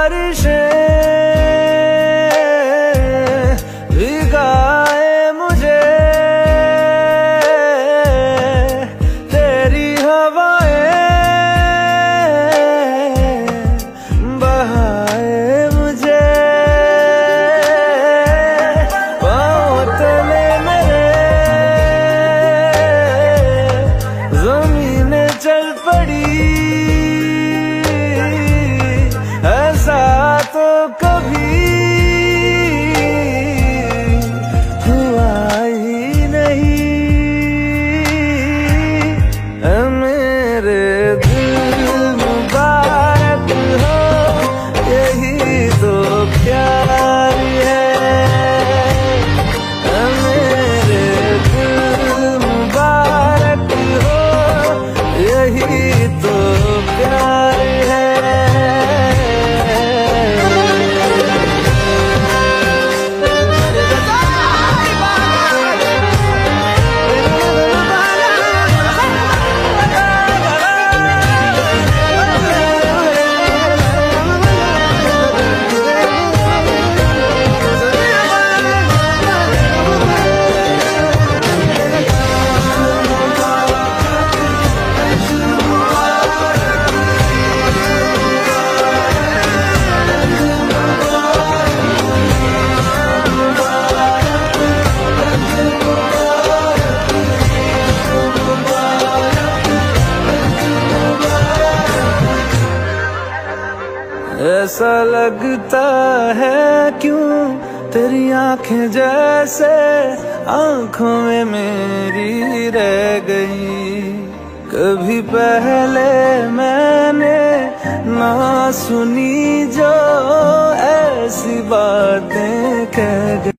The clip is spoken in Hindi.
बारिशें भिगाए मुझे, तेरी हवाएं बहाए मुझे। पाँव तले मेरे ज़मीनें चल पड़ी, ऐसा तो कभी हुआ ही नहीं। मेरे दिल मुबारक हो, यही तो प्यार है। मेरे दिल मुबारक हो, यही तो प्यार है। ऐसा लगता है क्यों तेरी आंखें जैसे आंखों में मेरी रह गई। कभी पहले मैंने ना सुनी जो ऐसी बातें कह गई।